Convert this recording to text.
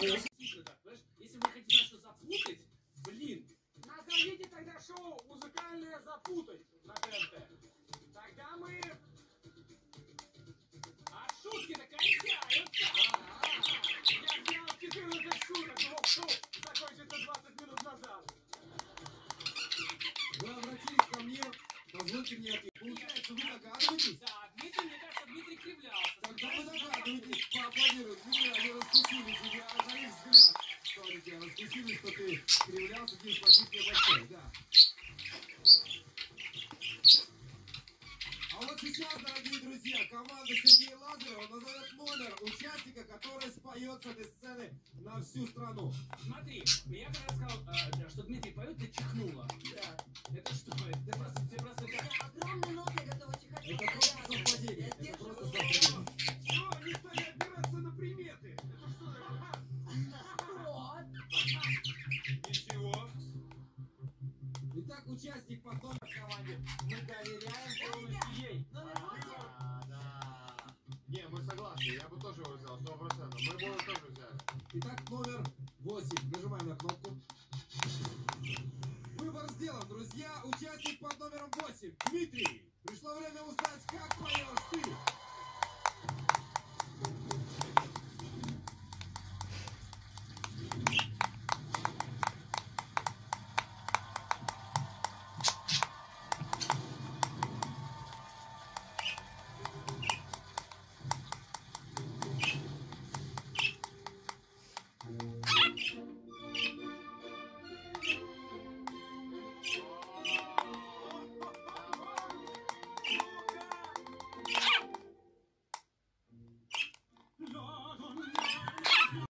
Если вы хотите что запутать, блин, назовите тогда шоу «Музыкальное запутать» на ТНТ. Тогда мы... А шутки-то кончаются! Я сделал 14 шуток, но шоу закончится 20 минут назад. Вы обратились ко мне, позвольте мне ответить. Получается, вы догадываетесь? Да, Дмитрий, мне кажется, Дмитрий кривлялся. Тогда вы догадываетесь, поаплодируют. Дмитрий, они раскусились, я за их взгляд. Смотрите, раскусились, что ты кривлялся, здесь спасибо мне большое, да. А вот сейчас, дорогие друзья, команда Сергея Лазарева назовет номер участника, который споет с этой сцены на всю страну. Смотри, я когда сказал, что Дмитрий поет, ты чихнула. Да. Это что? Ты просто... Огромный нос, я готова чихать. Это просто совпадение. Это просто совпадение. Все, они стали опираться на приметы. Это что такое? Ничего. Итак, участник по номеру команде. Мы доверяем полностью ей. Номер 8. Да. Не, мы согласны, я бы тоже его взял, 100%. Мы бы его тоже взяли. Итак, номер 8. Нажимаем на кнопку. Выбор сделан, друзья. Участник под номером 8. Дмитрий. Пришло время узнать, как поешь